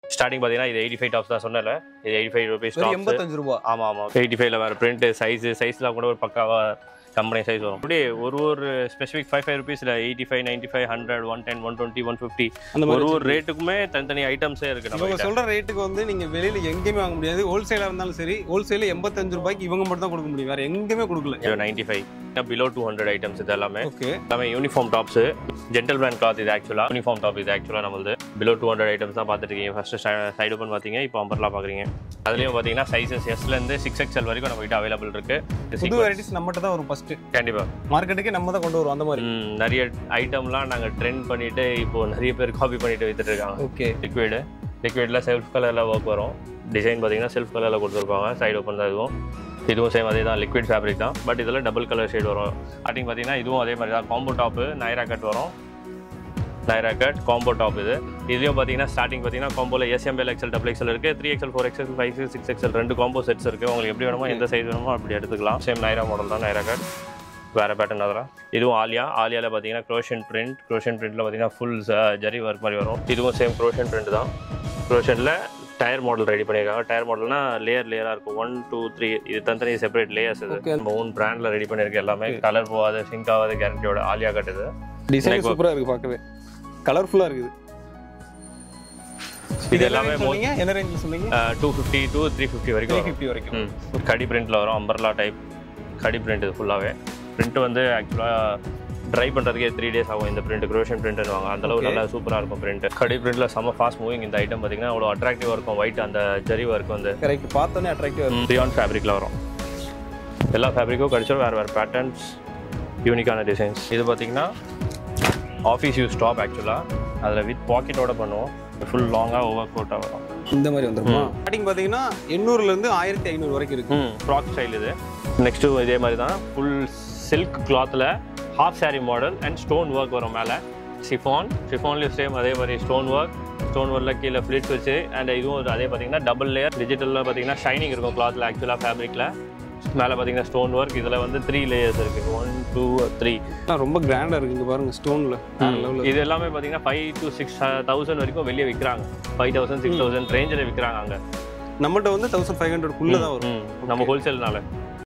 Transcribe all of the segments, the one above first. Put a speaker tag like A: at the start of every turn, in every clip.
A: Starting பார்த்தீங்கன்னா இது 85 tops தான் சொன்னல. இது 85 ரூபீஸ் டாப்ஸ்.
B: 85 ரூபாய்.
A: ஆமாம் ஆமாம். 85ல வேறு பிரிண்ட் சைஸ்லாம் கூட ஒரு பக்காவாக கம்பெனி சைஸ் வரும். அப்படியே ஒரு ஸ்பெசிஃபிக் 5 ரூபீஸில் 85, 95, 100, 110, 120, 150 அந்த ஒரு ரேட்டுக்குமே தனித்தனி ஐட்டம்ஸே இருக்குது.
B: நம்ம சொல்கிற ரேட்டுக்கு வந்து நீங்கள் வெளியில் எங்கேயுமே வாங்க முடியாது. ஹோல்சேலாக இருந்தாலும் சரி, ஹோல்சேலில் 85 ரூபாய்க்கு இவங்க மட்டும் தான் கொடுக்க முடியும், வேறு எங்கேயுமே கொடுக்கல.
A: 95 பிலோ 200 ஐட்டம்ஸ் இது எல்லாமே.
B: ஓகே,
A: எல்லாமே uniform tops. Gentle brand cloth இது ஆக்சுவலாக. யூனிஃபார்ம் டாப் இது ஆக்சுவலாக நம்மளது. பிலோ 200 ஐட்டம்ஸ் தான் பார்த்துட்டு இருக்கீங்க. ஃபஸ்ட்டு சைடு ஓப்பன் பார்த்தீங்க, இப்போ அம்பர்லாம் பார்க்குறீங்க. அதுலேயும் பார்த்தீங்கன்னா சைஸஸ் எஸ்லேருந்து 6XL வரைக்கும் நம்ம கிட்ட அவைலபிள் இருக்குது.
B: புது வெரைட்டிஸ் நம்மகிட்ட தான் வரும் ஃபஸ்ட்டு.
A: கண்டிப்பாக
B: மார்க்கெட்டுக்கே நம்ம தான் கொண்டு வரும் அந்த மாதிரி.
A: நிறைய ஐட்டம்லாம் நாங்கள் ட்ரெண்ட் பண்ணிவிட்டு இப்போது நிறைய பேர் காப்பி பண்ணிட்டு வித்துட்டு இருக்காங்க.
B: ஓகே,
A: லிக்விடில் செல்ஃப் கலரில் ஒர்க் வரும். டிசைன் பார்த்தீங்கன்னா செல்ஃப் கலரில் கொடுத்துருப்பாங்க. சைடு ஓப்பன் தான் இதுவும் சேம் அதே தான். லிக்விட் ஃபேப்ரிக் தான், பட் இதில் டபுள் கலர் ஷேட் வரும். ஸ்டார்டிங் பார்த்தீங்கன்னா இதுவும் அதே மாதிரி தான். காம்போ டாப்பு நைரா கட் வரும். நைரா கட் காம்போ டாப் இதுலேயும் பார்த்தீங்கன்னா ஸ்டார்டிங் பார்த்தீங்கன்னா காம்போவில் SML, XL, XXL இருக்குது. 3XL, 4XL, 5XL, 6XL 2 combo sets இருக்குது. உங்களுக்கு எப்படி வேணுமோ எந்த சைஸ் வேணுமோ அப்படி எடுத்துக்கலாம். சேம் நைரா மாடல் தான். நைரா கட் வேறு பேட்டர்ன் அதெல்லாம். இதுவும் ஆலியாவில் பார்த்தீங்கன்னா க்ரோஷன் பிரிண்ட்டில் பார்த்தீங்கன்னா ஃபுல் ஜரி ஒர்க் மாதிரி வரும். இதுவும் சேம் க்ரோஷன் பிரிண்ட் தான். க்ரோஷனில் டயர் மாடல் ரெடி பண்ணியிருக்காங்க. டயர் மாடல்னா லேயராக இருக்கும். 1, 2, 3 இது தனித்தனி செப்பரேட் லேயர்ஸ். இது நம்ம ஓன் பிராண்டில் ரெடி பண்ணியிருக்க எல்லாமே. கலர் போகாது, சிங்க் ஆகாது கேரண்டியோட ஆலியா கட் இது.
B: டிசைன் சூப்பராக இருக்குது, பார்க்கவே கலர்ஃபுல்லாக இருக்குது. இது எல்லாமே என்ன ரேஞ்சில் சொன்னீங்க?
A: 250 to 350 வரைக்கும்.
B: 350 வரைக்கும்.
A: கடி பிரிண்ட்டில் வரும். அம்பர்லா டைப் கடி பிரிண்ட் இது ஃபுல்லாகவே. பிரிண்ட் வந்து ஆக்சுவலாக ட்ரை பண்ணுறதுக்கே 3 days ஆகும். இந்த பிரிண்ட் க்ரோஷன் பிரிண்ட்னு வாங்க. அந்தளவு நல்லா சூப்பராக இருக்கும் பிரிண்ட். கடி பிரிண்ட்டில் செம்ம ஃபாஸ்ட் மூவிங். இந்த ஐட்டம் பார்த்தீங்கன்னா அவ்வளோ அட்ராக்டிவாக இருக்கும். ஒயிட் அந்த ஜரி ஒர்க் வந்து
B: கரெக்ட் பார்த்தோன்னே அட்ராக்டிவாக இருக்கும்.
A: ரியான் ஃபேப்ரிக்கில் வரும். எல்லா ஃபேப்ரிக்கும் கடிச்சோம். வேறு பேட்டர்ன்ஸ், யூனிக்கான டிசைன்ஸ். இது பார்த்தீங்கன்னா ஆஃபீஸ் யூஸ் டாப் ஆக்சுவலாக. அதில் வித் பாக்கெட்டோட பண்ணுவோம். ஃபுல் லாங்காக ஓவர் கோட்டாக வரும்.
B: இந்த மாதிரி வந்துருமா? ஸ்டார்டிங் பார்த்தீங்கன்னா 800லேருந்து 1500 வரைக்கும் இருக்குது.
A: ஃப்ராக் ஸ்டைல் இது. நெக்ஸ்ட்டு இதே மாதிரி தான். ஃபுல் சில்க் கிளாத்தில் half sari model and stone work வரும். மேலே ஷிஃபான்லேயும் சேம் அதே மாதிரி ஸ்டோன் ஒர்க்கில் கீழே ஃப்ளிட்ஸ் வச்சு. அண்ட் இதுவும் அதே பார்த்தீங்கன்னா டபுள் லேயர். டிஜிட்டலில் பார்த்தீங்கன்னா ஷைனிங் இருக்கும் கிளாத்தில் ஆக்சுவலாக ஃபேப்ரிக்கில். மேலே பார்த்தீங்கன்னா ஸ்டோன் ஒர்க். இதில் வந்து 3 லேயர்ஸ் இருக்குது. 1, 2, 3
B: ரொம்ப கிராண்டாக இருக்குது. இங்கே பாருங்கள் ஸ்டோனில்.
A: இது எல்லாமே பார்த்தீங்கன்னா 5 to 6,000 வரைக்கும் வெளியே விற்கிறாங்க. 5,000, 6,000 ரேஞ்சில் விற்கிறாங்க. அங்கே
B: நம்மகிட்ட வந்து 1500 தான் வரும்
A: நம்ம ஹோல்சேல்னால.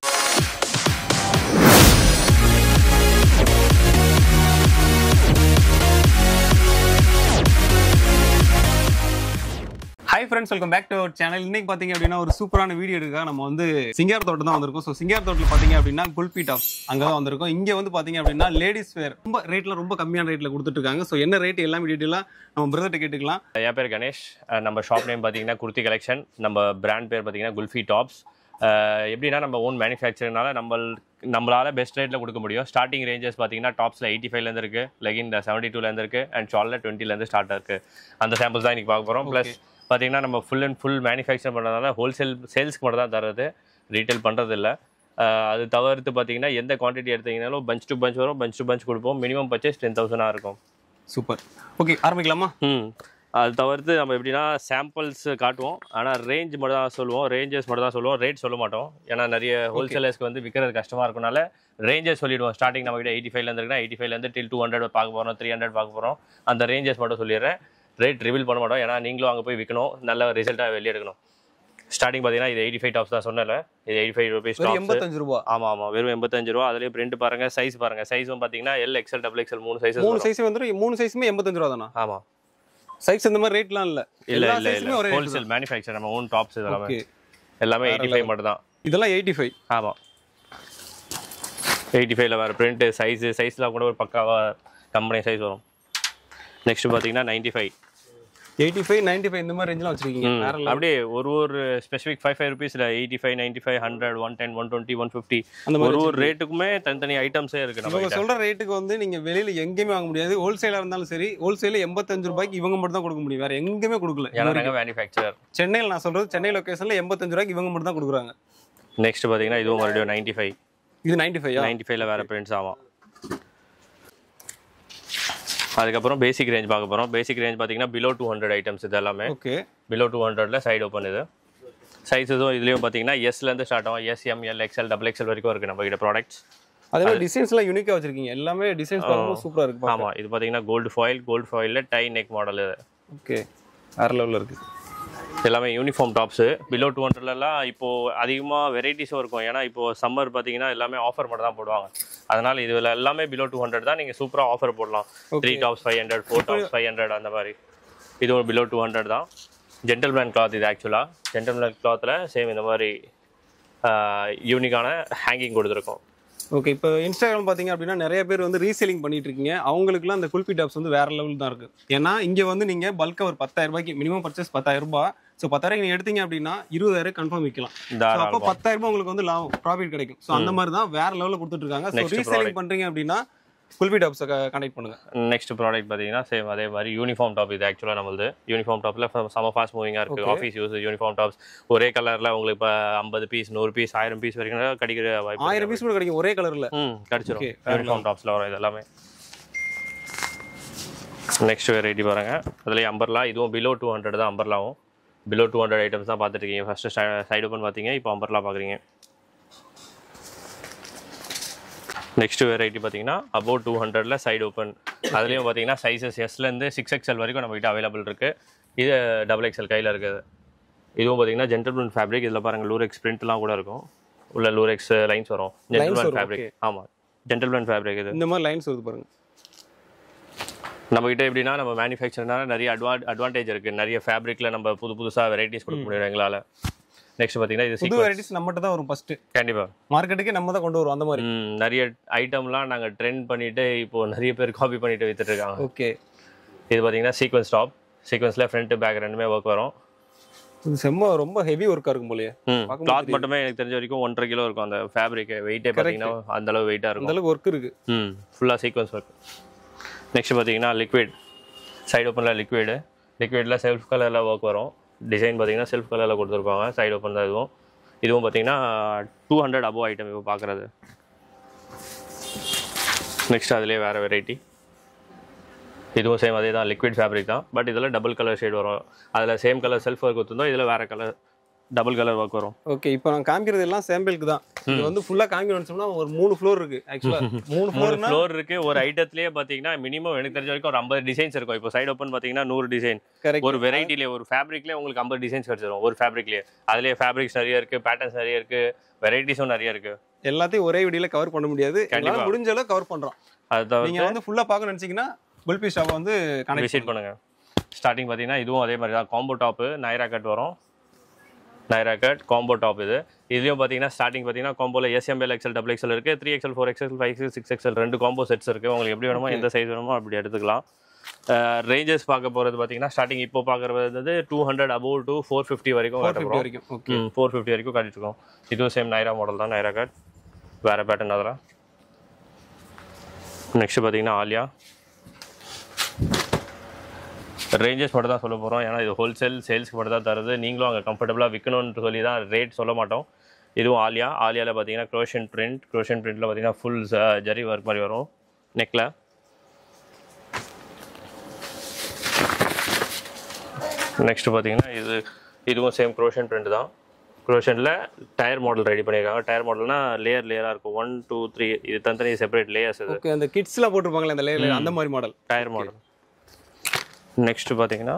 B: Hi friends, welcome back to our channel. இன்னைக்கு பார்த்தீங்க அப்படின்னா ஒரு சூப்பரான வீடியோ எடுக்க நம்ம வந்து சிங்கார் தோட்டம் தான் வந்திருக்கோம். ஸோ சிங்கார் தோட்டத்தில் பார்த்தீங்க அப்படின்னா குல்பி டாப்ஸ் அங்கே தான் வந்திருக்கோம். இங்கே வந்து பார்த்தீங்க அப்படின்னா லேடிஸ் வேர் ரொம்ப கம்மியான ரேட்டில் கொடுத்துட்டு இருக்காங்க. ஸோ என்ன ரேட் எல்லாமே டீட்டெயிலாக நம்ம பிரதர்கிட்ட கேட்டுக்கலாம்.
A: என் பேர் கணேஷ். நம்ம ஷாப் நேம் பார்த்தீங்கன்னா குர்த்தி கலெக்ஷன். நம்ம பிராண்ட் பேர் பார்த்தீங்கன்னா குல்ஃபி டாப்ஸ். எப்படின்னா நம்ம ஓன் மேனுஃபேக்சரிங்னால நம்மளால பெஸ்ட் ரேட்டில் கொடுக்க முடியும். ஸ்டார்டிங் ரேஞ்சஸ் பார்த்தீங்கன்னா டாப்ஸில் 85லேருந்து இருக்குது, லெகின் 72லேருந்து இருக்குது, அண்ட் ஷாலில் 20லேருந்து ஸ்டார்ட் இருக்குது. அந்த சாம்பிள்ஸ் தான் இன்றைக்கி பார்க்க போகிறோம். ப்ளஸ் பார்த்தீங்கன்னா நம்ம ஃபுல் மேனுஃபேக்சர் பண்ணுறதுனால ஹோல்சேல் சேல்ஸ்க்கு மட்டும் தான் தர்றது, ரீட்டைல் பண்ணுறது இல்லை. அது தவிர்த்து பார்த்தீங்கன்னா எந்த குவான்டிட்டி எடுத்தீங்கனாலும் பஞ்ச் டு பஞ்ச் வரும். பஞ்ச் டு பஞ்ச் கொடுப்போம். மினிமம் பர்ச்சேஸ் 10,000 இருக்கும்.
B: சூப்பர். ஓகே, ஆரம்பிக்கலாமா?
A: அது தவிர்த்து நம்ம எப்படின்னா சாம்பிள்ஸ் காட்டுவோம். ஆனால் ரேஞ்ச் மட்டும் தான் சொல்லுவோம். ரேஞ்சஸ் மட்டும் தான் சொல்லுவோம். ரேட் சொல்ல மாட்டோம். ஏன்னா நிறைய ஹோல்சேலர்ஸ்க்கு வந்து விற்கிறது கஷ்டமாக இருக்கனால ரேஞ்சஸ் சொல்லிவிடுவோம். ஸ்டார்டிங் நம்ம கிட்ட 85லேருந்து இருக்குன்னா 85லேருந்து till 200 பார்க்க போகிறோம், 300 பார்க்க போகிறோம். அந்த ரேஞ்சஸ் மட்டும் சொல்லிடுறேன். ரேட் ரிவீல் பண்ண மாட்டோம். ஏன்னா நீங்களும் அங்கே போய் விற்கணும், நல்ல ரிசல்ட்டாக வெளியே எடுக்கணும். ஸ்டார்டிங் பார்த்தீங்கன்னா இது 85 டாப்ஸ் தான் சொன்னல. இது 85 ரூபீஸ் டாப்ஸ்.
B: 85 ரூபா.
A: ஆமாம், வெறும் 85 ரூபா. அதுலேயே பிரிண்ட் பாருங்கள், சைஸ் பாருங்கள். சைஸும் பார்த்தீங்கன்னா L, XL, XXL 3
B: சைஸ் வந்துடும். 3 சைஸுமே 85 ரூபா தானா?
A: ஆமாம்.
B: சைஸ் இந்த மாதிரி ரேட்லாம் இல்லை.
A: இல்லை ஹோல்சேல் மேனுஃபேக்சர் நம்ம ஓன் டாப்ஸ். இதெல்லாம் எல்லாமே 85 மட்டும் தான்.
B: இதெல்லாம் 85.
A: ஆமாம், 85ல் வேறு பிரிண்ட் சைஸ்லாம் கூட ஒரு பக்காவாக கம்பெனி சைஸ் வரும். நெக்ஸ்ட் பார்த்தீங்கன்னா 95,
B: 85, 95 இந்த மாதிரி ரேஞ்சில் வச்சிருக்கீங்க.
A: அப்படியே ஒரு ஸ்பெசிஃபிக் 5 ரூபீஸில் 85, 95, 100, 110, 120, 150 அந்த ஒரு ரேட்டுக்குமே தனித்தனி ஐட்டம்ஸே இருக்குது.
B: நம்ம சொல்கிற ரேட்டுக்கு வந்து நீங்கள் வெளியில் எங்கேயுமே வாங்க முடியாது. ஹோல்சேலாக இருந்தாலும் சரி, ஹோல்சேலில் 85 ரூபாய்க்கு இவங்க மட்டும் தான் கொடுக்க முடியும், வேறு எங்கேயுமே கொடுக்கல.
A: ஏன்னா மேனுஃபேக்சர்
B: சென்னையில், நான் சொல்கிறது சென்னை லொக்கேஷனில் 85 ரூபாய்க்கு இவங்க மட்டும் தான் கொடுக்குறாங்க.
A: நெக்ஸ்ட் பார்த்தீங்கன்னா இதுவும் மறுபடியும் 95.
B: இது 95.
A: 95ல் வேறு பிரிண்ட்ஸ். ஆமாம். அதுக்கப்புறம் பேசிக் ரேஞ்ச் பார்க்க போகிறோம். பேசிக் ரேஞ்ச் பார்த்தீங்கன்னா பிலோ 200 ஐட்டம்ஸ் இது எல்லாமே.
B: ஓகே,
A: பிலோ 200ல் சைடு ஓப்பன். இது சைஸஸும் இதுலேயும் பார்த்தீங்கன்னா எஸ்லேருந்து ஸ்டார்ட் ஆகும். S, M, L, XL, XXL வரைக்கும் இருக்குது நம்ம கிட்ட ப்ராடக்ட்ஸ்.
B: அதே மாதிரி டிசைன்ஸ்லாம் யூனிக்காக வச்சிருக்கீங்க. எல்லாமே டிசைன்ஸ் பார்க்கும்போது சூப்பராக இருக்குது.
A: ஆமாம், இது பார்த்தீங்கன்னா கோல்டு ஃபாயிலில் டை நெக் மாடல். இது
B: ஓகே, வேறு லெவலில் இருக்குது.
A: எல்லாமே யூனிஃபார்ம் டாப்ஸு பிலோ 200லலாம் இப்போது அதிகமாக வெரைட்டிஸும் இருக்கும். ஏன்னா இப்போது சம்மர் பார்த்தீங்கன்னா எல்லாமே ஆஃபர் மட்டும் தான் போடுவாங்க. அதனால் இதில் எல்லாமே பிலோ 200 தான். நீங்கள் சூப்பராக ஆஃபர் போடலாம். 3 டாப்ஸ் 500, 4 டாப்ஸ் 500 அந்த மாதிரி. இது ஒரு பிலோ 200 தான். ஜென்டில்மேன் கிளாத் இது ஆக்சுவலாக. ஜென்டில்மேன் கிளாத்தில் சேம் இந்த மாதிரி யூனிக்கான ஹேங்கிங் கொடுத்துருக்கோம்.
B: ஓகே, இப்போ இன்ஸ்டாகிராம் பார்த்தீங்க அப்படின்னா நிறைய பேர் வந்து ரீசேலிங் பண்ணிட்டு இருக்கீங்க. அவங்களுக்குலாம் அந்த குல்பி டாப்ஸ் வந்து வேற லெவல் தான் இருக்கு. ஏன்னா இங்கே வந்து நீங்கள் பல்காக ஒரு 10,000 ரூபாய்க்கு மினிமம் பர்ச்சேஸ் 10,000 ரூபாய். ஸோ 10,000 நீங்கள் எடுத்தீங்க அப்படின்னா 20,000 கன்ஃபார்ம் விற்கலாம். அப்போ 10,000 ரூபாய் உங்களுக்கு வந்து லாபம் ப்ராஃபிட் கிடைக்கும். ஸோ அந்த மாதிரி தான் வேற லெவலில் கொடுத்துட்டு இருக்காங்க. ஸோ ரீசேலிங் பண்ணுறீங்க அப்படின்னா குல்பி டாப்ஸை கனெக்ட் பண்ணுங்க.
A: நெக்ஸ்ட் ப்ராடக்ட் பார்த்தீங்கன்னா சேம் அதே மாதிரி யூனிஃபார்ம் டாப். இது ஆக்சுவலாக நம்மளது யூனிஃபார்ம் டாப்பில் செம ஃபாஸ்ட் மூவிங்காக இருக்குது. ஆஃபீஸ் யூஸ் யூனிஃபார்ம் டாப்ஸ் ஒரே கலரில் உங்களுக்கு இப்போ 50 பீஸ் 100 பீஸ் 1000 பீஸ் வரைக்கும் கிடைக்கிற வாய்ப்பு.
B: 1000 பீஸ் கூட கிடைக்கும் ஒரே கலரில்.
A: கிடைச்சிடும். யூனிஃபார்ம் டாப்ஸில் வரும் இது எல்லாமே. நெக்ஸ்ட் வெரைட்டி பாருங்க. அதுலேயே அம்பர்லா. இதுவும் பிலோ 200 தான். அம்பர்லாவும் பிலோ 200 ஐட்டம்ஸ் தான் பார்த்துட்டு இருக்கீங்க. ஃபர்ஸ்ட் சைடு ஓப்பன் பார்த்தீங்க, இப்போ அம்பர்லா பார்க்குறீங்க. நெக்ஸ்ட் வெரைட்டி பார்த்தீங்கன்னா அபோவ் 200ல் சைடு ஓப்பன். அதுலேயும் பார்த்தீங்கன்னா சைஸஸ் எஸ்லேருந்து 6XL வரைக்கும் நம்மகிட்ட அவைலபிள் இருக்குது. இது XXL கையில் இருக்குது. இதுவும் பார்த்தீங்கன்னா ஜென்டில்மேன் ஃபேப்ரிக். இதில் பாருங்கள் லூரெக்ஸ் பிரிண்ட்லாம் கூட இருக்கும். உள்ள லூரெக்ஸ் லைன்ஸ் வரும். Gentleman fabric. ஆமாம், ஜென்டில்மேன் ஃபேப்ரிக். இது
B: இந்த மாதிரி லைன்ஸ் வருது பாருங்கள்.
A: நம்மகிட்ட எப்படின்னா நம்ம மேனுஃபேக்சர்னால நிறைய அட்வான்டேஜ் இருக்குது. நிறைய ஃபேப்ரிக்கில் நம்ம புதுசாக வெரைட்டிஸ் கொடுக்க முடியும் எங்களால். நெக்ஸ்ட் பார்த்தீங்கன்னா இது
B: புது வெரைட்டிஸ் நம்மகிட்ட தான் வரும் ஃபர்ஸ்ட்.
A: கண்டிப்பாக
B: மார்க்கெட்டுக்கே நம்ம தான் கொண்டு வரும். அந்த மாதிரி
A: நிறைய ஐட்டம்லாம் நாங்கள் ட்ரெண்ட் பண்ணிட்டு இப்போ நிறைய பேர் காப்பி பண்ணிட்டு வித்துட்டு இருக்காங்க.
B: ஓகே,
A: இது பார்த்தீங்கன்னா சீக்வன்ஸ் டாப். சீக்வன்ஸில் ஃப்ரண்ட் பேக் ரெண்டுமே ஒர்க் வரும்.
B: இது செம்ம ரொம்ப ஹெவி ஒர்க்காக இருக்கும் போலயே.
A: கிளாத் மட்டுமே எனக்கு தெரிஞ்ச வரைக்கும் 1.5 கிலோ இருக்கும். அந்த ஃபேப்ரிக் வெயிட்டே பார்த்தீங்கன்னா அந்த அளவு வெயிட்டாக இருக்கும்.
B: அந்த அளவுக்கு ஒர்க் இருக்கு.
A: ஃபுல்லாக சீக்வன்ஸ் ஒர்க். நெக்ஸ்ட் பார்த்தீங்கன்னா லிக்விட். சைடு ஓப்பனில் லிக்விடில் செல்ஃப் கலரில் ஒர்க் வரும். டிசைன் பார்த்தீங்கன்னா செல்ஃப் கலரில் கொடுத்துருப்பாங்க. சைடு ஓப்பன் தான் இதுவும் பார்த்தீங்கன்னா 200 அபோவ் ஐட்டம் இப்போ பார்க்குறது. நெக்ஸ்ட் அதுலேயே வேறு வெரைட்டி. இதுவும் சேம் அதே தான். லிக்விட் ஃபேப்ரிக் தான். பட் இதில் டபுள் கலர் ஷேட் வரும். அதில் சேம் கலர் செல்ஃப் ஒர்க் கொடுத்துருந்தோம். இதில் வேறு கலர் டபுள் கலர் ஒர்க் வரும்.
B: ஓகே, இப்போ நான் காமிக்கிறது எல்லாம் சாம்பிளுக்கு தான். இது வந்து ஃபுல்லாக காமிக்கணும்னு சொன்னால் ஒரு 3 ஃப்ளோர் இருக்குது. ஆக்சுவலாக 3 ஃப்ளோர்
A: இருக்குது. ஒரு ஐட்டத்துலேயே பார்த்தீங்கன்னா மினிமம் எனக்கு தெரிஞ்ச வரைக்கும் ஒரு 50 டிசைன்ஸ் இருக்கும். இப்போ சைடு ஓப்பன் பார்த்தீங்கன்னா 100 டிசைன். ஒரு வெரைட்டிலே ஒரு ஃபேப்ரிக்லேயே உங்களுக்கு 50 டிசைன்ஸ் கிடச்சிடும் ஒரு ஃபேப்ரிக்லேயே. அதுலேயே ஃபேப்ரிக்ஸ் நிறைய இருக்குது, பேட்டர்ன்ஸ் நிறைய இருக்குது, வெரைட்டிஸும் நிறைய இருக்குது.
B: எல்லாத்தையும் ஒரே வீடியோவில் கவர் பண்ண முடியாது. கண்டிப்பாக முடிஞ்ச அளவு கவர் பண்ணுறோம். அது நீங்கள் வந்து ஃபுல்லாக பார்க்க நினச்சிங்கன்னா குல்பி ஷாப்பை வந்து
A: விசிட் பண்ணுங்கள். ஸ்டார்டிங் பார்த்தீங்கன்னா இதுவும் அதே மாதிரி தான். காம்போ டாப்பு நைரா கட் வரும். Naira cut combo top. இதுலேயும் பார்த்தீங்கன்னா ஸ்டார்டிங் பார்த்தீங்கன்னா காம்போவில் SML XL XXL இருக்குது. 3XL 4XL 5XL 6XL 2 combo sets இருக்குது. உங்களுக்கு எப்படி வேணுமோ எந்த சைஸ் வேணுமோ அப்படி எடுத்துக்கலாம். ரேஞ்சஸ் பார்க்க போகிறது பார்த்தீங்கன்னா ஸ்டார்டிங் இப்போ பார்க்குறது 200 அபோவ் டு 450 வரைக்கும் 450 வரைக்கும் காட்டிட்டுருக்கோம். இதுவும் சேம் நைரா மாடல் தான். நைரா கட் வேறு பேட்டர்ன் அதெல்லாம். நெக்ஸ்ட் பார்த்தீங்கன்னா ஆலியா. ரேஞ்சஸ் மட்டும் தான் சொல்ல போகிறோம். ஏன்னா இது ஹோல்சேல் சேல்ஸ்க்கு மட்டும் தான் தருது. நீங்களும் அங்கே கம்ஃபர்டபுளாக விற்கணும்னு சொல்லி தான் ரேட் சொல்ல மாட்டோம். இதுவும் ஆலியாவில் பார்த்தீங்கன்னா க்ரோஷன் பிரிண்ட்டில் பார்த்தீங்கன்னா ஃபுல் ஜரி ஒர்க் மாதிரி வரும் நெக்கில். நெக்ஸ்ட் பார்த்தீங்கன்னா இதுவும் சேம் க்ரோஷன் பிரிண்ட் தான். க்ரோஷனில் டயர் மாடல் ரெடி பண்ணியிருக்காங்க. டயர் மாடல்னா லேயராக இருக்கும். 1 2 3 இது தனித்தனி செப்பரேட் லேயர்ஸ். இது
B: ஓகே, அந்த கிட்ஸ்லாம் போட்டிருப்பாங்களே அந்த லேயர், அந்த மாதிரி மாடல்.
A: Tier model. நெக்ஸ்ட் பார்த்தீங்கன்னா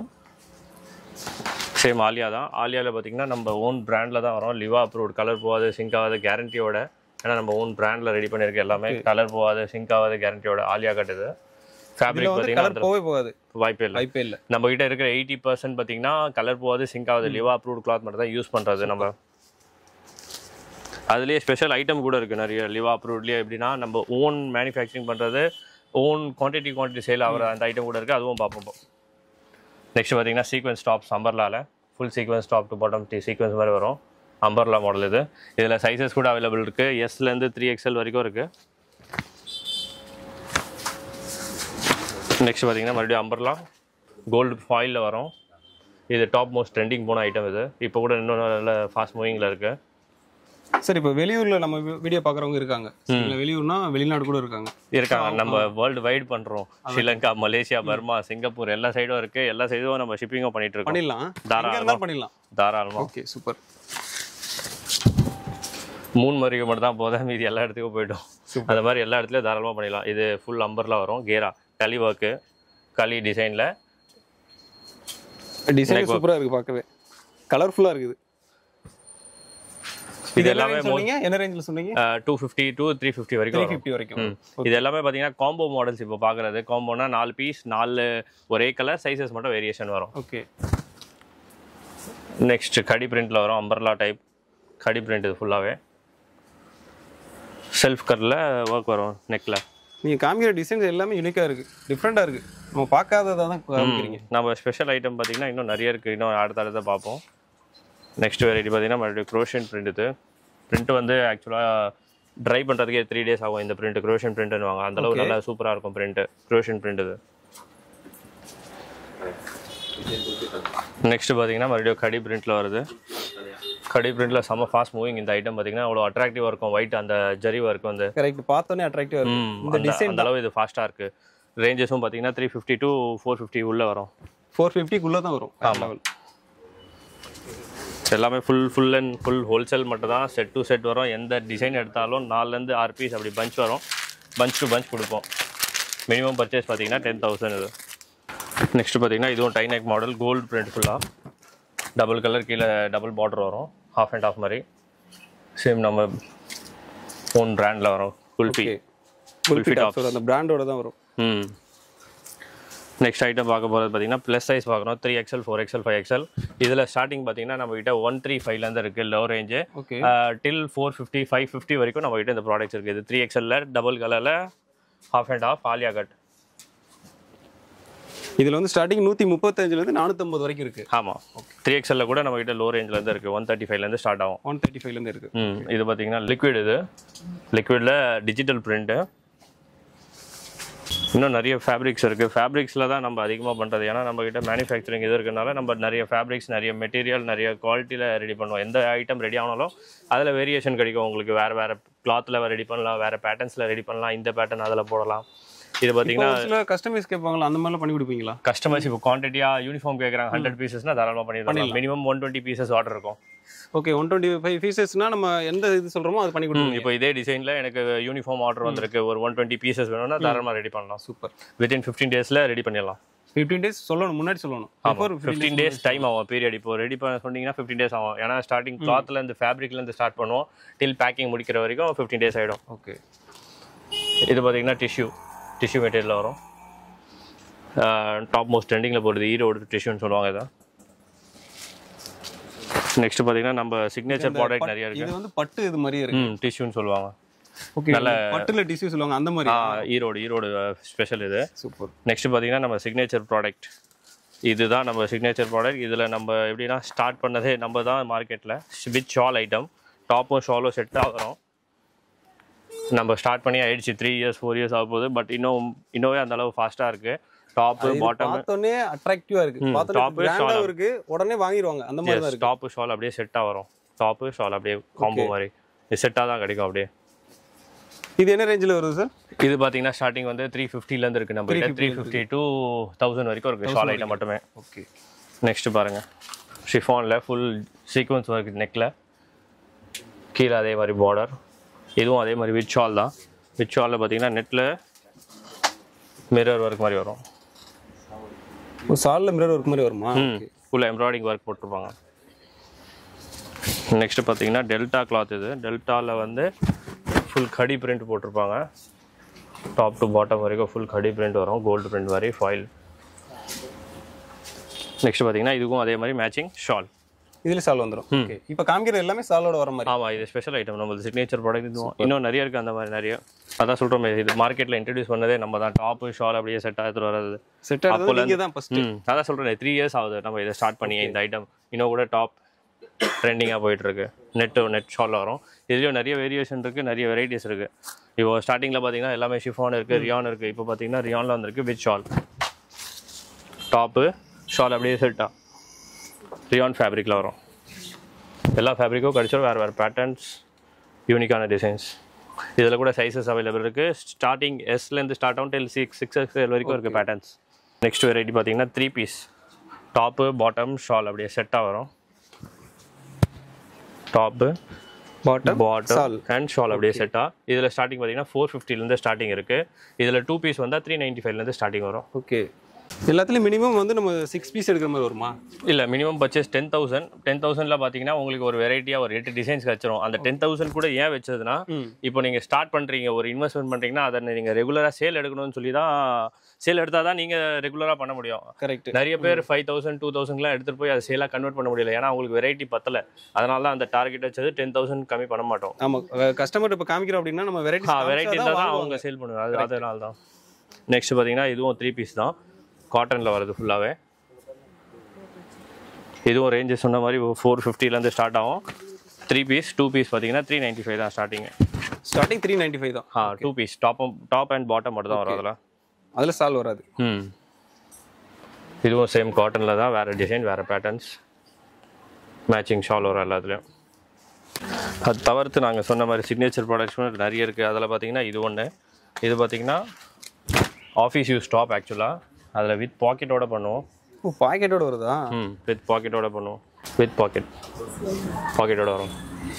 A: சேம் ஆலியா தான். ஆலியாவில் பார்த்தீங்கன்னா நம்ம ஓன் பிராண்டில் தான் வரும். லிவா அப்ரூவ்ட், கலர் போகாது, சிங்க் ஆகாது, கேரண்டியோட. ஏன்னா நம்ம ஓன் பிராண்டில் ரெடி பண்ணியிருக்க எல்லாமே கலர் போகாது, சிங்க் ஆகாது, கேரண்டியோட ஆலியா கட்டுது. ஃபேப்ரிக் பார்த்தீங்கன்னா
B: போகாது,
A: வாய்ப்பே இல்லை. நம்ம கிட்ட இருக்கிற 80% பார்த்தீங்கன்னா கலர் போகாது, சிங்க் ஆகாது, லிவா அப்ரூவ்ட் கிளாத் மட்டும் தான் யூஸ் பண்ணுறது நம்ம. அதுலேயே ஸ்பெஷல் ஐட்டம் கூட இருக்குது நிறைய. லிவா அப்ரூவ்ட்லேயே எப்படின்னா நம்ம ஓன் மேனுஃபேக்சரிங் பண்ணுறது, ஓன் குவான்டிட்டி சேல் ஆகிற அந்த ஐட்டம் கூட இருக்குது. அதுவும் பார்ப்போம். நெக்ஸ்ட் பார்த்தீங்கன்னா சீக்வன்ஸ் டாப்ஸ். அம்பர்லாவில் full sequins top to bottom sequins மாதிரி வரும். அம்பர்லா மாடல் இது. இதில் சைஸஸ் கூட அவைலபிள் இருக்குது. எஸ்லேருந்து 3XL வரைக்கும் இருக்குது. நெக்ஸ்ட் பார்த்தீங்கன்னா மறுபடியும் அம்பர்லா கோல்டு ஃபாயிலில் வரும். இது டாப் மோஸ்ட் ட்ரெண்டிங் போன ஐட்டம். இது இப்போ கூட இன்னும் நல்ல ஃபாஸ்ட் மூவிங்கில் இருக்குது.
B: சார், இப்போ வெளியூரில் நம்ம வீடியோ பார்க்குறவங்க இருக்காங்க. வெளியூர்னா வெளிநாடு கூட இருக்காங்க.
A: நம்ம வேர்ல்டு வைட் பண்ணுறோம். ஸ்ரீலங்கா, மலேசியா, பர்மா, சிங்கப்பூர் எல்லா சைடும் இருக்குது. எல்லா சைடும் நம்ம ஷிப்பிங்கும் பண்ணிட்டு இருக்கோம். தாராளமாக.
B: Okay, super.
A: 3 மரிக்கு மட்டும் தான் போதும், மீதி எல்லா இடத்துக்கும் போய்டும். அந்த மாதிரி எல்லா இடத்துலையும் தாராளமாக பண்ணிடலாம். இது ஃபுல் அம்பர்லாம் வரும். கேரா களி ஒர்க்கு, களி டிசைனில்
B: டிசைன் சூப்பராக இருக்குது பார்க்கவே. கலர்ஃபுல்லா இருக்குது.
A: இது எல்லாமே
B: சொன்னீங்க என்ன ரேஞ்சில் சொன்னீங்க?
A: 250 to 350 வரைக்கும்
B: 350 வரைக்கும்.
A: இது எல்லாமே பார்த்தீங்கன்னா காம்போ மாடல்ஸ். இப்போ பார்க்குறது காம்போனா 4 பீஸ் 4 ஒரே கலர், சைஸஸ் மட்டும் வேரியேஷன் வரும்.
B: ஓகே.
A: நெக்ஸ்ட் கடி பிரிண்ட்ல வரும், அம்பர்லா டைப் கடி பிரிண்ட். இது ஃபுல்லாகவே செல்ஃப் கரில் ஒர்க் வரும் நெக்கில்.
B: நீங்கள் காமிக்கிற டிசைன்ஸ் எல்லாமே யூனிக்காக இருக்குது, டிஃப்ரெண்ட்டாக இருக்குது. நம்ம பார்க்காததை தான் காமிக்கிறீங்க.
A: நம்ம ஸ்பெஷல் ஐட்டம் பார்த்தீங்கன்னா இன்னும் நிறைய இருக்குது, இன்னும் அடுத்த பார்ப்போம். நெக்ஸ்ட் வெரைட்டி பார்த்தீங்கன்னா மறுபடியும் க்ரோஷன் பிரிண்ட். இது பிரிண்ட் வந்து ஆக்சுவலாக ட்ரை பண்ணுறதுக்கே 3 days ஆகும். இந்த பிரிண்ட் க்ரோஷன் பிரிண்ட்னு வாங்க, அந்தளவு நல்லா சூப்பராக இருக்கும் பிரிண்ட். க்ரோஷன் பிரிண்ட் இது. நெக்ஸ்ட் பார்த்தீங்கன்னா மறுபடியும் கடி பிரிண்ட்டில் வருது. கடி பிரிண்ட்டில் செம்ம ஃபாஸ்ட் மூவிங். இந்த ஐட்டம் பார்த்தீங்கன்னா அவ்வளோ அட்ராக்டிவாக இருக்கும். ஒயிட் அந்த ஜரி ஒர்க் வந்து
B: கரெக்ட், பார்த்தோன்னே அட்ராக்டிவாக இருக்கும். இந்த டிசைன்
A: அந்த அளவு இது ஃபாஸ்ட்டாக இருக்குது. ரேஞ்சஸும் பார்த்தீங்கன்னா 350 to 450 உள்ளே வரும்.
B: 450க்குள்ளே தான் வரும்.
A: ஆமாம். எல்லாமே ஃபுல் ஹோல்சேல் மட்டும் தான். செட் டு செட் வரும். எந்த டிசைன் எடுத்தாலும் 4லேருந்து 6 பீஸ் அப்படி பஞ்ச் வரும். பஞ்ச் டு பஞ்ச் கொடுப்போம். மினிமம் பர்ச்சேஸ் பார்த்தீங்கன்னா 10,000 இது. நெக்ஸ்ட் பார்த்தீங்கன்னா இதுவும் tie neck model, gold print ஃபுல்லாக. டபுள் கலர், கீழே டபுள் பார்டர் வரும், ஹாஃப் அண்ட் ஆஃப் மாதிரி. சேம் நம்ம ஓன் பிராண்டில் வரும். குல்ஃபி டாப்ஸ்
B: அந்த பிராண்டோட தான் வரும்.
A: நெக்ஸ்ட் ஐட்டம் பார்க்க போகிறது பார்த்தீங்கன்னா ப்ளஸ் சைஸ் பார்க்குறோம். 3XL 4XL 5XL. இதில் ஸ்டார்டிங் பார்த்தீங்கன்னா நம்ம கிட்ட 135லேருந்து இருக்குது லோ ரேஞ்சு. டில் 450 550 வரைக்கும் நம்ம கிட்ட இந்த ப்ராடக்ட்ஸ் இருக்குது. இது 3XL டபுள் கலரில் half and half Alia cut.
B: இதில் வந்து ஸ்டார்டிங் 135லேருந்து 450 வரைக்கும் இருக்குது.
A: ஆமாம். 3XL கூட நம்ம கிட்ட லோ ரேஞ்சிலேருந்து இருக்குது. 135லேருந்து ஸ்டார்ட் ஆகும்.
B: 135லேருந்து இருக்குது.
A: இது பார்த்தீங்கன்னா லிக்விட். இது லிக்விடில் டிஜிட்டல் பிரிண்ட்டு. இன்னும் நிறைய ஃபேப்ரிக்ஸ் இருக்குது. ஃபேப்ரிக்ஸில் தான் நம்ம அதிகமாக பண்ணுறது. ஏன்னா நம்ம கிட்ட மேனுஃபேக்சரிங் இது இருக்கிறனால நம்ம நிறைய ஃபேப்ரிக்ஸ், நிறைய மெட்டீரியல், நிறைய குவாலிட்டியில் ரெடி பண்ணுவோம். எந்த ஐட்டம் ரெடி ஆனாலும் அதில் வேரியேஷன் கிடைக்கும் உங்களுக்கு. வேறு கிளாத்தில் ரெடி பண்ணலாம், வேறு பேட்டர்ன்ஸில் ரெடி பண்ணலாம். இந்த பேட்டர்ன் அதில் போடலாம். இது பார்த்தீங்கன்னா
B: கஸ்டமைஸ் கேட்பாங்களா, அந்த மாதிரிலாம் பண்ணி கொடுப்பீங்களா?
A: கஸ்டமைஸ் இப்போ குவான்டிட்டியாக யூனிஃபார்ம் கேட்குறாங்க 100 பீசஸ்னா தாராளமாக பண்ணிடலாம். மினிமம் 120 பீசஸ் ஆர்டர் இருக்கும்.
B: ஓகே. 125 பீசஸ்னா நம்ம எந்த இது சொல்கிறோமோ அது பண்ணி கொடுப்போம்.
A: இப்போ இதே டிசைனில் எனக்கு யூனிஃபார்ம் ஆர்டர் வந்திருக்கு, ஒரு 120 பீசஸ் வேணும்னா தாராளமாக ரெடி பண்ணலாம்.
B: சூப்பர்.
A: வித்தின் 15 days ரெடி பண்ணிடலாம்.
B: 15 days சொல்லணும், முன்னாடி சொல்லணும்.
A: 15 days டைம் ஆகும் பீரியட். இப்போ ரெடி பண்ண சொன்னீங்கன்னா 15 days ஆகும். ஏன்னா ஸ்டார்டிங் கிளாத்லேருந்து ஃபேப்ரிக்லேருந்து ஸ்டார்ட் பண்ணுவோம், டில் பேக்கிங் முடிக்கிற வரைக்கும் 15 days ஆகிடும்.
B: ஓகே.
A: இது பார்த்தீங்கன்னா டிஷ்யூ மெட்டீரியல் வரும். டாப் மோஸ்ட் ட்ரெண்டிங்கில் போடுறது ஈரோடு டிஷ்யூன்னு சொல்லுவாங்க இதை. நெக்ஸ்ட் பார்த்தீங்கன்னா நம்ம சிக்னேச்சர் ப்ராடக்ட் நிறைய இருக்குது.
B: இது வந்து பட்டு இது மாதிரி இருக்கு.
A: டிஷ்யூன்னு சொல்லுவாங்க.
B: ஓகே. நல்ல பட்டுல டிஷ்யூ சொல்லுவாங்க அந்த மாதிரி.
A: ஈரோடு ஸ்பெஷல் இது.
B: சூப்பர்.
A: நெக்ஸ்ட் பார்த்தீங்கன்னா நம்ம சிக்னேச்சர் ப்ராடக்ட். இதுதான் நம்ம சிக்னேச்சர் ப்ராடக்ட். இதில் நம்ம எப்படின்னா ஸ்டார்ட் பண்ணதே நம்ம தான் மார்க்கெட்டில். வித் ஷால் ஐட்டம், டாப்பும் ஷாலும் செட்டாக வரும். நம்ம ஸ்டார்ட் பண்ணி ஆயிடுச்சு 3 years 4 years ஆக போகுது. பட் இன்னோவே அந்த அளவு ஃபாஸ்ட்டாக இருக்குது. டாப் பாட்டம்
B: பார்த்தோன்னே அட்ராக்டிவாக இருக்குது. டாப் ஷால் இருக்குது, உடனே வாங்கிடுவாங்க. அந்த மாதிரி தான் இருக்குது.
A: டாப் ஷால் அப்படியே செட்டாக வரும். டாப் ஷால் அப்படியே காம்போ மாதிரி செட்டாக தான் கிடைக்கும் அப்படியே.
B: இது என்ன ரேஞ்சில் வருது சார்?
A: இது பார்த்தீங்கன்னா ஸ்டார்டிங் வந்து 350லேருந்து இருக்குது. நம்ம 350 to 1000 வரைக்கும் இருக்குது ஷால் ஐட்டம் மட்டுமே.
B: ஓகே.
A: நெக்ஸ்ட் பாருங்கள், ஷிஃபானில் ஃபுல் சீக்வன்ஸ் ஒர்க் நெக்கில், கீழே அதே மாதிரி பார்டர். இதுவும் அதே மாதிரி வித் ஷால் தான். வித் ஷாலில் பார்த்தீங்கன்னா நெட்டில் மிரர் ஒர்க் மாதிரி வரும்.
B: ஷாலில் மிரர் ஒர்க் மாதிரி வருமா?
A: ஃபுல்லாக எம்ப்ராய்டிங் ஒர்க் போட்டிருப்பாங்க. நெக்ஸ்ட்டு பார்த்தீங்கன்னா டெல்டா கிளாத். இது டெல்டாவில் வந்து ஃபுல் கடி பிரிண்ட் போட்டிருப்பாங்க. டாப் டு பாட்டம் வரைக்கும் ஃபுல் கடி பிரிண்ட் வரும், கோல்டு பிரிண்ட் மாதிரி ஃபாயில். நெக்ஸ்ட் பார்த்தீங்கன்னா இதுக்கும் அதே மாதிரி மேட்சிங் ஷால்.
B: இதில் ஷால் வந்துடும். ஓகே. இப்போ காமிக்கிற எல்லாமே ஷாலோட வர மாதிரி.
A: ஆமாம், இது ஸ்பெஷல் ஐட்டம். நம்ம சிக்னேச்சர் ப்ராடக்ட் இதுவும் இன்னும் நிறைய இருக்குது. அந்த மாதிரி நிறைய அதான் சொல்கிறோம். இது மார்க்கெட்டில் இன்ட்ரடியூஸ் பண்ணதே நம்ம தான். டாப்பு ஷால் அப்படியே செட் ஆகிட்டு வர்றது.
B: செட் ஆகுது தான் ஃபஸ்ட்டு.
A: அதான் சொல்கிறேன், 3 years ஆகுது நம்ம இதை ஸ்டார்ட் பண்ணி. இந்த ஐட்டம் இன்னும் கூட டாப் ட்ரெண்டிங்காக போயிட்டுருக்கு. நெட் ஷாலில் வரும். இதுலேயும் நிறைய வேரியேஷன் இருக்குது, நிறைய வெரைட்டிஸ் இருக்குது. இப்போ ஸ்டார்டிங்கில் பார்த்தீங்கன்னா எல்லாமே ஷிஃபான் இருக்குது, ரியான் இருக்குது. இப்போ பார்த்தீங்கன்னா ரியானில் வந்துருக்கு வித் ஷால். டாப்பு ஷால் அப்படியே செட்டாக ரியான் ஃபேப்ரிக்கில் வரும். எல்லா ஃபேப்ரிக்கும் கிடச்சிடும். வேறு பேட்டர்ன்ஸ், யூனிக்கான டிசைன்ஸ். இதில் கூட சைஸஸ் அவைலபிள் இருக்குது. ஸ்டார்டிங் எஸ்லேருந்து ஸ்டார்ட் ஆகும் டில் 6XL வரைக்கும் இருக்குது பேட்டர்ன்ஸ். நெக்ஸ்ட் வெரைட்டி பார்த்தீங்கன்னா 3 piece. டாப்பு பாட்டம் ஷால் அப்படியே செட்டாக வரும். டாப்பு பாட்டம் அண்ட் ஷால் அப்படியே செட்டாக. இதில் ஸ்டார்டிங் பார்த்தீங்கன்னா 450லேருந்து ஸ்டார்டிங் இருக்குது. இதில் 2 piece வந்தால் 395லேருந்து ஸ்டார்டிங் வரும்.
B: ஓகே. எல்லாத்துலயும் மினிமம் வந்து நம்ம 6 பீஸ் எடுக்கிற மாதிரி வருமா?
A: இல்லை, மினிமம் பர்ச்சேஸ் 10,000. 10,000ல பார்த்தீங்கன்னா உங்களுக்கு ஒரு வெரைட்டியாக ஒரு 8 டிசைன்ஸ் கிடச்சிரும். அந்த 10,000 கூட ஏன் வச்சதுன்னா, இப்போ நீங்கள் ஸ்டார்ட் பண்ணுறீங்க, ஒரு இன்வெஸ்ட்மெண்ட் பண்ணுறீங்கன்னா அதை நீங்கள் ரெகுலராக சேல் எடுக்கணும்னு சொல்லி தான், சேல் எடுத்தால் தான் நீங்கள் ரெகுலராக பண்ண முடியும்.
B: கரெக்ட்.
A: நிறைய பேர் 5,000 2,000லாம் எடுத்துகிட்டு போய் அதை சேலாக கன்வெர்ட் பண்ண முடியல. ஏன்னா அவங்களுக்கு வெரைட்டி பத்தலை. அதனால தான் அந்த டார்கெட் வச்சது 10,000 கம்மி பண்ண மாட்டோம்.
B: ஆமாம், கஸ்டமர் இப்போ காமிக்கிறோம் அப்படின்னா நம்ம
A: வெரைட்டி தான் அவங்க சேல் பண்ணுவாங்க. அதனால தான். நெக்ஸ்ட் பார்த்தீங்கன்னா இதுவும் 3 பீஸ் தான், காட்டனில் வருது ஃபுல்லாகவே. இதுவும் ரேஞ்சு சொன்ன மாதிரி 450லேருந்து ஸ்டார்ட் ஆகும். 3 பீஸ் 2 பீஸ் பார்த்தீங்கன்னா 395 தான் ஸ்டார்டிங்
B: 395 தான்.
A: 2 பீஸ் டாப் அண்ட் பாட்டம் மட்டும் தான் வரும்.
B: அதில் சால் வராது.
A: இதுவும் சேம் காட்டனில் தான், வேறு டிசைன் வேறு பேட்டர்ன்ஸ், மேட்சிங் ஷால் வரும் எல்லாத்துலேயும். அது தவிர்த்து நாங்கள் சொன்ன மாதிரி சிக்னேச்சர் ப்ராடக்ட்ஸ் நிறைய இருக்குது. அதில் பார்த்தீங்கன்னா இது ஒன்று. இது பார்த்தீங்கன்னா ஆஃபீஸ் யூஸ் டாப். ஆக்சுவலாக அதில் வித் பாக்கெட்டோட பண்ணுவோம்.
B: பாக்கெட்டோட வருதா?
A: வித் பாக்கெட்டோட பண்ணுவோம். வித் பாக்கெட்டோட வரும்.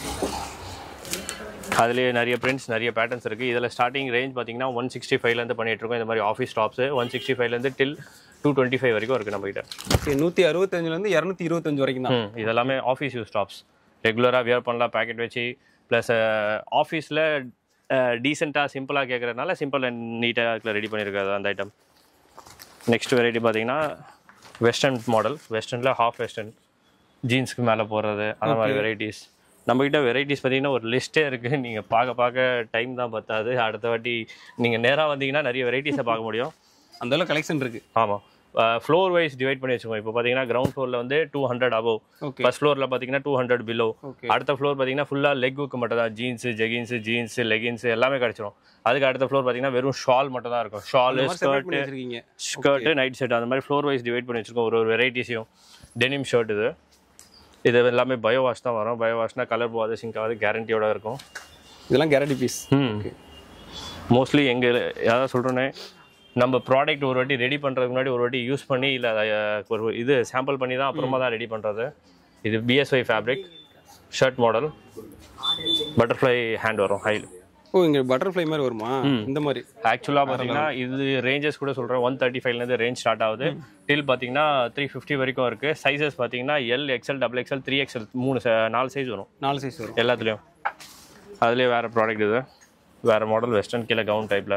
A: அதுலேயே நிறைய பிரிண்ட்ஸ், நிறைய பேட்டர்ன்ஸ் இருக்குது. இதில் ஸ்டார்டிங் ரேஞ்ச் பார்த்தீங்கன்னா 165லேருந்து பண்ணிகிட்ருக்கோம். இந்த மாதிரி ஆஃபீஸ் டாப்ஸு 165லேருந்து டில் 225 வரைக்கும் இருக்குது நம்மகிட்ட.
B: 165லேருந்து 225 வரைக்கும் தான்.
A: இதெல்லாமே ஆஃபீஸ் யூஸ் டாப்ஸ், ரெகுலராக வியர் பண்ணலாம், பேக்கெட் வச்சு. ப்ளஸ் ஆஃபீஸில் டீசெண்டாக சிம்பிளாக கேட்குறதுனால சிம்பிள் அண்ட் நீட்டாக ரெடி பண்ணியிருக்காது அந்த ஐட்டம். நெக்ஸ்ட் வெரைட்டி பார்த்தீங்கன்னா வெஸ்டர்ன் மாடல். வெஸ்டர்னில் ஹாஃப் வெஸ்டர்ன், ஜீன்ஸ்க்கு மேலே போடுறது, அந்த மாதிரி வெரைட்டிஸ் நம்மகிட்ட. வெரைட்டிஸ் பார்த்தீங்கன்னா ஒரு லிஸ்ட்டே இருக்குது. நீங்கள் பார்க்க டைம் தான் பத்தாது. அடுத்த வாட்டி நீங்கள் நேராக வந்தீங்கன்னா நிறைய வெரைட்டிஸை பார்க்க முடியும்.
B: அந்தளவு கலெக்ஷன் இருக்குது.
A: ஆமாம், ஃப்ளோர் வைஸ் டிவைட் பண்ணி வச்சுக்கோங்க. இப்போ பார்த்தீங்கன்னா கிரவுண்ட் ஃப்ளோரில் வந்து 200 அபவ், ஃபர்ஸ்ட் ஃப்ளோரில் பார்த்தீங்கன்னா 200 பிலோ, அடுத்த ஃப்ளோர் பார்த்தீங்கன்னா ஃபுல்லாக லெக்குக்கு மட்டும் தான் ஜீன்ஸு, ஜெகின்ஸு, ஜீன்ஸு, லெகின்ஸு எல்லாமே கிடச்சிரும். அதுக்கு அடுத்த ஃப்ளோர் பார்த்தீங்கன்னா வெறும் ஷால் மட்டும் தான் இருக்கும். ஷாலு, ஸ்கர்ட்டு, நைட் செட், அந்த மாதிரி ஃப்ளோர் வைஸ் டிவைட் பண்ணி வச்சுருக்கோம். ஒரு வெரைட்டிஸையும். டெனிம் ஷர்ட் இது எல்லாமே பயோ வாஷ் தான் வரும். பயோ வாஷ்னா கலர் போகாது, சிங்க் ஆகாது, கேரண்டியோட இருக்கும்.
B: இதெல்லாம் கேரண்டி பீஸ்.
A: மோஸ்ட்லி எங்கள் யாராவது சொல்கிறேன்னே, நம்ம ப்ராடக்ட் ஒரு வாட்டி ரெடி பண்ணுறதுக்கு முன்னாடி ஒரு வாட்டி யூஸ் பண்ணி இல்லை ஒரு இது சாம்பிள் பண்ணி தான் அப்புறமா தான் ரெடி பண்ணுறது. இது BSY fabric shirt model, butterfly hand வரும் ஹைல்.
B: இங்கே பட்டர்ஃப்ளை மாதிரி வருமா? இந்த மாதிரி
A: ஆக்சுவலாக பார்த்தீங்கன்னா இது ரேஞ்சஸ் கூட சொல்கிறேன். 135லேருந்து ரேஞ்ச் ஸ்டார்ட் ஆகுது. டில் பார்த்தீங்கன்னா 350 வரைக்கும் இருக்குது. சைஸஸ் பார்த்தீங்கன்னா L, XL, XXL, 3XL 4 size வரும். 4 சைஸ் வரும் எல்லாத்துலேயும். அதுலேயே வேறு ப்ராடக்ட் இது, வேறு மாடல், வெஸ்டர்ன் கீழே கவுன் டைப்பில்.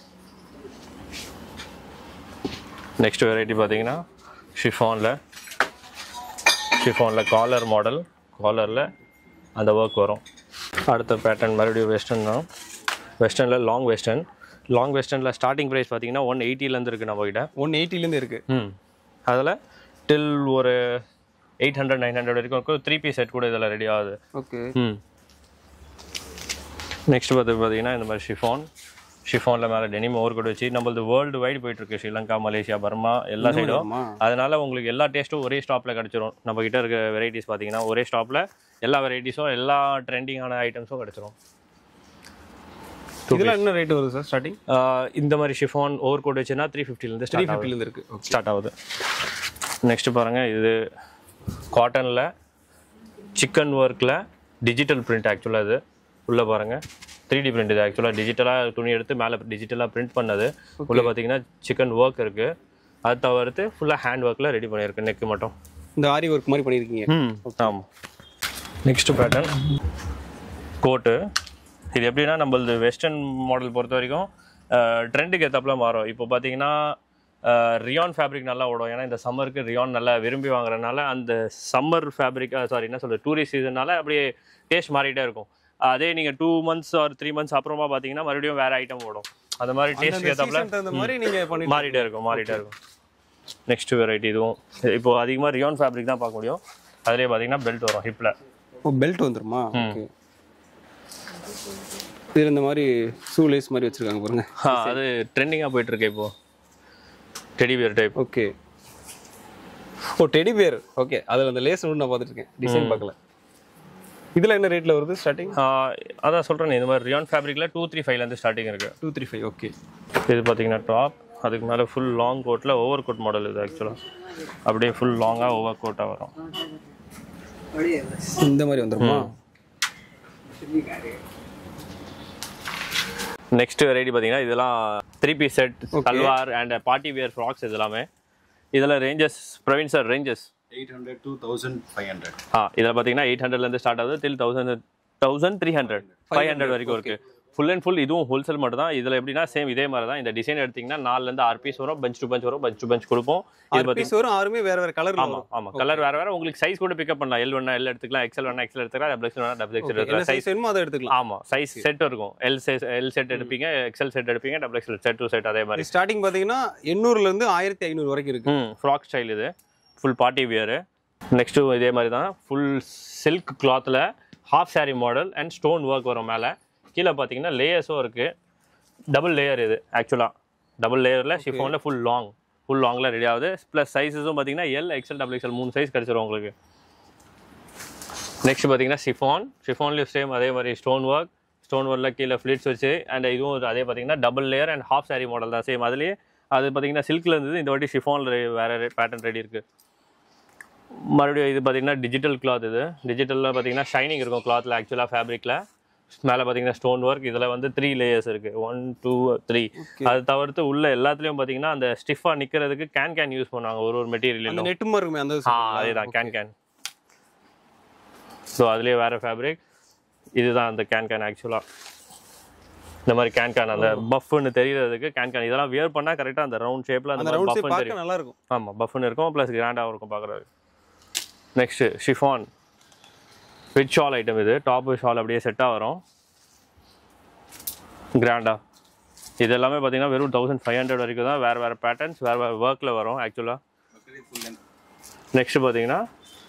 A: நெக்ஸ்ட் வெரைட்டி பார்த்தீங்கன்னா ஷிஃபானில் காலர் மாடல். காலரில் அந்த ஒர்க் வரும். அடுத்த பேட்டர்ன் மறுபடியும் வெஸ்டர்ன் தான். வெஸ்டர்னில் லாங் வெஸ்டர்னில் ஸ்டார்டிங் ப்ரைஸ் பார்த்தீங்கன்னா 180லேருந்து இருக்குது நம்மகிட்ட.
B: 180லேருந்து இருக்குது.
A: அதில் டில் ஒரு 800 900 வரைக்கும் இருக்கும். 3 பீஸ் செட் கூட இதில் ரெடி ஆகுது.
B: ஓகே.
A: நெக்ஸ்ட் பார்த்தீங்கன்னா இந்த மாதிரி ஷிஃபானில் மேலே டெனிம் ஓவர் கோட் வச்சு நம்மளது வேர்ல்டு வைடு போயிட்டுருக்கு. ஸ்ரீலங்கா, மலேசியா, பர்மா எல்லா சைடும். அதனால உங்களுக்கு எல்லா டேஸ்ட்டும் ஒரே ஸ்டாப்பில் கிடச்சிரும். நம்மகிட்ட இருக்க வெரைட்டிஸ் பார்த்தீங்கன்னா ஒரே ஸ்டாப்பில் எல்லா வெரைட்டிஸும், எல்லா ட்ரெண்டிங்கான ஐட்டம்ஸும் கிடச்சிரும்.
B: இதெல்லாம் என்ன ரேட் வருது சார் ஸ்டார்டிங்?
A: இந்த மாதிரி ஷிஃபான் ஓவர் கோட் வச்சுன்னா 350லேருந்து
B: இருக்குது
A: ஸ்டார்ட் ஆகுது. நெக்ஸ்ட் பாருங்கள், இது காட்டனில் சிக்கன் ஒர்க்கில் டிஜிட்டல் பிரிண்ட். ஆக்சுவலாக இது உள்ளே பாருங்கள் 3D பிரிண்ட். இது ஆக்சுவலாக டிஜிட்டலாக துணி எடுத்து மேலே டிஜிட்டலாக பிரிண்ட் பண்ணது. உள்ளே பார்த்தீங்கன்னா சிக்கன் ஒர்க் இருக்குது. அது தவிர்த்து ஃபுல்லாக ஹேண்ட் ஒர்க்கில் ரெடி பண்ணியிருக்கு. நெக்கு மட்டும்
B: இந்த ஆரி ஒர்க் மாதிரி பண்ணியிருக்கீங்க.
A: ஆமாம். Next pattern coat. இது எப்படின்னா நம்மளது வெஸ்டர்ன் மாடல் பொறுத்த வரைக்கும் ட்ரெண்டுக்கு ஏற்றப்பல மாறும். இப்போ பார்த்தீங்கன்னா ரியான் ஃபேப்ரிக் நல்லா ஓடும். ஏன்னா இந்த சம்மருக்கு ரியான் நல்லா விரும்பி வாங்குறதுனால அந்த சம்மர் ஃபேப்ரிக் என்ன சொல்கிறது டூரிஸ்ட் சீசன்னால அப்படியே டேஸ்ட் மாறிட்டே இருக்கும். அதே நீங்கள் 2 months or 3 months அப்புறமா பார்த்தீங்கன்னா மறுபடியும் வேறு ஐட்டம் ஓடும். அந்த மாதிரி டேஸ்ட் ஏற்றப்பல மாறிட்டே இருக்கும். நெக்ஸ்ட் வெரைட்டி இதுவும் இப்போ அதிகமாக ரியான் ஃபேப்ரிக் தான் பார்க்க முடியும். அதுலேயே பார்த்தீங்கன்னா பெல்ட் வரும் ஹிப்பில்.
B: பெல்ட் வந்துருமா? ஓகே. இதில் இந்த மாதிரி ஷூ லேஸ் மாதிரி வச்சுருக்காங்க பாருங்க.
A: அது ட்ரெண்டிங்காக போயிட்டுருக்கு இப்போது. Teddy bear type.
B: Okay. Teddy bear. Okay. அதில் அந்த லேஸ் ஒன்று நான் பார்த்துருக்கேன், டிசைன் பார்க்கல. இதில் என்ன ரேட்டில் வருது ஸ்டார்டிங்?
A: அதான் சொல்கிறேன், இந்த மாதிரி ரியான் ஃபேப்ரிக்கில் 235லேருந்து ஸ்டார்டிங் இருக்குது.
B: 235. ஓகே.
A: இது பார்த்தீங்கன்னா டாப், அதுக்கு மேலே ஃபுல் லாங் கோட்டில் ஓவர் கோட் மாடல். இது ஆக்சுவலாக அப்படியே ஃபுல் லாங்காக ஓவர் கோட்டாக வரும்.
B: இந்த மாதிரி வந்துருமா?
A: நெக்ஸ்ட் வெரைட்டி பார்த்தீங்கன்னா இதெல்லாம் 3 piece set, salwar and party wear frocks. இது எல்லாமே இதில் ranges Praveen sir ranges
C: 800 to 1500.
A: இதில் பார்த்தீங்கன்னா 800லேருந்து ஸ்டார்ட் ஆகுது till 1300 500 வரைக்கும் இருக்குது. ஃபுல் அண்ட் ஃபுல் இதுவும் ஹோல்சேல் மட்டும் தான். இதில் எப்படின்னா சேம் இதே மாதிரி தான். இந்த டிசைன் எடுத்தீங்கன்னா 4லேருந்து 6 பீஸ் வரும். பஞ்ச் டு பஞ்ச் வரும். பஞ்ச் டு பஞ்ச் கொடுப்போம்.
B: இது பீஸ் வரும். ஆறுமே வேற வேற கலர்.
A: ஆமாம் கலர் வேறு வேறு. உங்களுக்கு சைஸ் கூட பிக்கப் பண்ணலாம். எல் வேணா எல் எடுத்துக்கலாம், எக்ஸல் வேணா எக்ஸல் எடுத்துக்கலாம், டபுள் எக்ஸல் வேணா டபுள் எக்ஸல் எடுத்துக்கலாம்.
B: சைஸ் வேணுமோ அதை எடுத்துக்கலாம்.
A: ஆமாம் சைஸ் செட் இருக்கும். எல் செட் எடுப்பீங்க, எக்ஸல் செட் எடுப்பீங்க, double XL set to set அதே மாதிரி.
B: ஸ்டார்டிங் பார்த்தீங்கன்னா 800லேருந்து 1500 வரைக்கும் இருக்கு.
A: ஃப்ராக் ஸ்டைல் இது ஃபுல் பார்ட்டி வியரு. நெக்ஸ்ட்டு இதே மாதிரி தான் ஃபுல் சில்க் கிளாத்தில் half sari model and stone work வரும். மேலே கீழே பார்த்தீங்கன்னா லேயர்ஸும் இருக்குது. டபுள் லேயர் இது ஆக்சுவலாக. டபுள் லேயரில் ஷிஃபானில் ஃபுல் லாங்கில் ரெடி ஆகுது. ப்ளஸ் சைஸஸும் பார்த்தீங்கன்னா L XL double XL 3 size கிடச்சிரும் உங்களுக்கு. நெக்ஸ்ட் பார்த்தீங்கன்னா ஷிஃபான்லேயும் சேம் அதே மாதிரி ஸ்டோன் ஒர்க்கில் கீழே ஃப்ளிட்ஸ் வச்சு அண்ட் இதுவும் அதே பார்த்தீங்கன்னா double layer and half sari model தான் சேம். அதுலேயே அது பார்த்தீங்கன்னா சில்கில் இருந்தது. இந்த வாட்டி ஷிஃபானில் வேறு பேட்டர்ன் ரெடி இருக்குது. மறுபடியும் இது பார்த்தீங்கன்னா டிஜிட்டல் கிளாத். இது டிஜிட்டலில் பார்த்தீங்கன்னா ஷைனிங் இருக்கும் கிளாத்தில் ஆக்சுவலாக ஃபேப்ரிக்கில். மேலே பார்த்தீங்கன்னா ஸ்டோன் ஒர்க். இதில் வந்து 3 லேயர்ஸ் இருக்குது. 1 2 3. அது தவிர்த்து உள்ள எல்லாத்துலேயும் பார்த்தீங்கன்னா அந்த ஸ்டிஃபாக நிற்கிறதுக்கு கேன் யூஸ் பண்ணுவாங்க. ஒரு மெட்டீரியல்
B: நெட்டு மாதிரி இருக்குமே அந்த.
A: அதே தான் கேன். ஸோ அதுலேயே வேறு ஃபேப்ரிக். இதுதான் அந்த கேன் ஆக்சுவலாக. இந்த மாதிரி கேன் அந்த பஃப்னு தெரியறதுக்கு கேன் இதெல்லாம் வியர் பண்ணால் கரெக்டாக அந்த ரவுண்ட் ஷேப்பில் அந்த பஃப்னு தெரியும்.
B: நல்லா இருக்கும்.
A: ஆமாம் பஃப்னு இருக்கும். ப்ளஸ் கிராண்டாகவும் இருக்கும் பார்க்குறது. Next chiffon with shawl item. இது டாப்பு ஷால் அப்படியே செட்டாக வரும் கிராண்டா. இது எல்லாமே பார்த்தீங்கன்னா வெறும் 1500 வரைக்கும் தான். வேறு பேட்டர்ன்ஸ் வேறு ஒர்க்கில் வரும் ஆக்சுவலாக. நெக்ஸ்ட்டு பார்த்தீங்கன்னா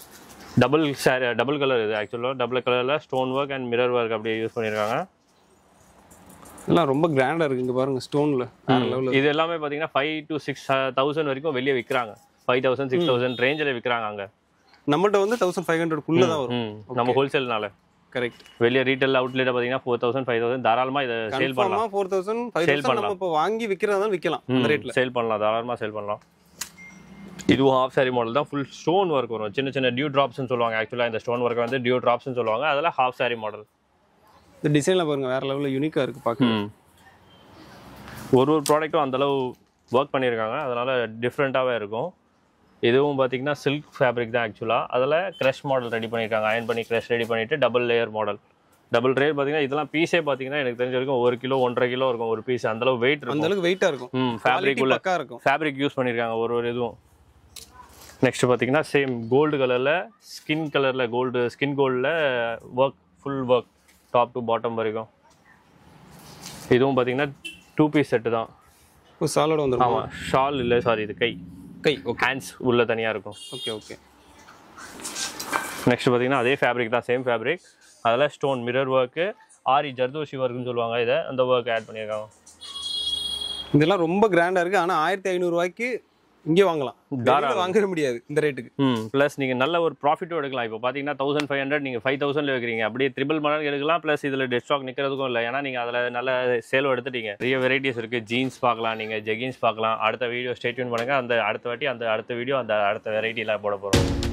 A: டபுள் கலர். இது ஆக்சுவலாக டபுள் கலரில் stone work and mirror work அப்படியே யூஸ் பண்ணியிருக்காங்க.
B: எல்லாம் ரொம்ப கிராண்டாக இருக்குது. இங்கே பாருங்கள் ஸ்டோனில்.
A: இது எல்லாமே பார்த்தீங்கன்னா 5,000 to 6,000 வரைக்கும் வெளியே விற்கிறாங்க. 5,000 6,000 ரேஞ்சில் விற்கிறாங்க. அங்கே
B: நம்மகிட்ட வந்து 1500 தான் வரும்.
A: நம்ம ஹோல்சேல்னால.
B: கரெக்ட்.
A: வெளிய ரீட்டைல் அவுட்லெட் பாத்தீங்கன்னா 4000 5000 தாராளமா இத சேல் பண்ணலாம்.
B: 4000 5000 நம்ம இப்ப வாங்கி விக்கிறதா விக்கலாம். அந்த ரேட்ல
A: சேல் பண்ணலாம். தாராளமா சேல் பண்ணலாம். இதுவும் ஹாஃப் சாரி மாடல் தான். ஃபுல் ஸ்டோன் ஒர்க் வரும். சின்ன சின்ன டியூ டிராப்ஸ்னு சொல்லுவாங்க. ஆக்சுவலா இந்த ஸ்டோன் ஒர்க் வந்து டியூ டிராப்ஸ்னு சொல்லுவாங்க. அதெல்லாம் ஹாஃப் சாரி மாடல்.
B: இந்த டிசைன்ல பாருங்க வேற லெவல்ல யூனிக்கா இருக்கு பார்க்க.
A: ஒரு ப்ராடக்ட்டும் அந்த அளவு ஒர்க் பண்ணியிருக்காங்க. அதனால டிஃப்ரெண்ட்டாகவே இருக்கும். இதுவும் பார்த்தீங்கன்னா சில்க் ஃபேப்ரிக் தான் ஆக்சுவலாக. அதில் க்ரஷ் மாடல் ரெடி பண்ணியிருக்காங்க. அயன் பண்ணி க்ரஷ் ரெடி பண்ணிவிட்டு double layer model. Double layer பார்த்தீங்கன்னா இதெல்லாம் பீஸே பார்த்தீங்கன்னா எனக்கு தெரிஞ்ச வரைக்கும் 1 கிலோ 1.5 கிலோ இருக்கும் ஒரு பீஸ். அந்தளவு வெயிட் இருக்கும்.
B: அந்தளவுக்கு வெயிட்டாக இருக்கும்.
A: ஃபேப்ரிக் உள்ள ஃபேப்ரிக் யூஸ் பண்ணியிருக்காங்க ஒரு இதுவும். நெக்ஸ்ட் பார்த்தீங்கன்னா சேம் கோல்டு கலரில் ஸ்கின் கோல்டில் work full work top to bottom வரைக்கும். இதுவும் பார்த்தீங்கன்னா 2 பீஸ் செட்டு தான்.
B: சாலோட வந்துடும்.
A: ஆமாம் ஷால் இல்லை சாரி இது கை ஓகே. ஹேண்ட்ஸ் உள்ள தனியாக இருக்கும்.
B: ஓகே.
A: நெக்ஸ்ட் பார்த்தீங்கன்னா அதே ஃபேப்ரிக் தான். Same fabric. அதில் stone mirror work aari zardozi ஒர்க்குன்னு சொல்லுவாங்க. இதை அந்த ஒர்க் ஆட் பண்ணியிருக்காங்க.
B: இதெல்லாம் ரொம்ப கிராண்டாக இருக்குது. ஆனால் 1500 ரூபாய்க்கு இங்கே வாங்கலாம். வாங்கவே முடியாது இந்த ரேட்டுக்கு.
A: ப்ளஸ் நீங்கள் நல்ல ஒரு ப்ராஃபிட்டும் எடுக்கலாம். இப்போ பார்த்தீங்கன்னா 1500 நீங்கள் 5000 வைக்கிறீங்க. அப்படியே ட்ரிபிள் மடங்கு எடுக்கலாம். ப்ளஸ் இதில் டெட் ஸ்டாக் நிற்கிறதுக்கும் இல்லை. ஏன்னா நீங்கள் அதில் நல்ல சேலும் எடுத்துட்டீங்க. நிறைய வெரைட்டிஸ் இருக்குது. ஜீன்ஸ் பார்க்கலாம், நீங்கள் ஜெகின்ஸ் பார்க்கலாம். அடுத்த வீடியோ ஸ்டே டியூன் பண்ணுங்கள். அடுத்த வாட்டி அடுத்த வீடியோ அடுத்த வெரைட்டியில் போட போகிறோம்.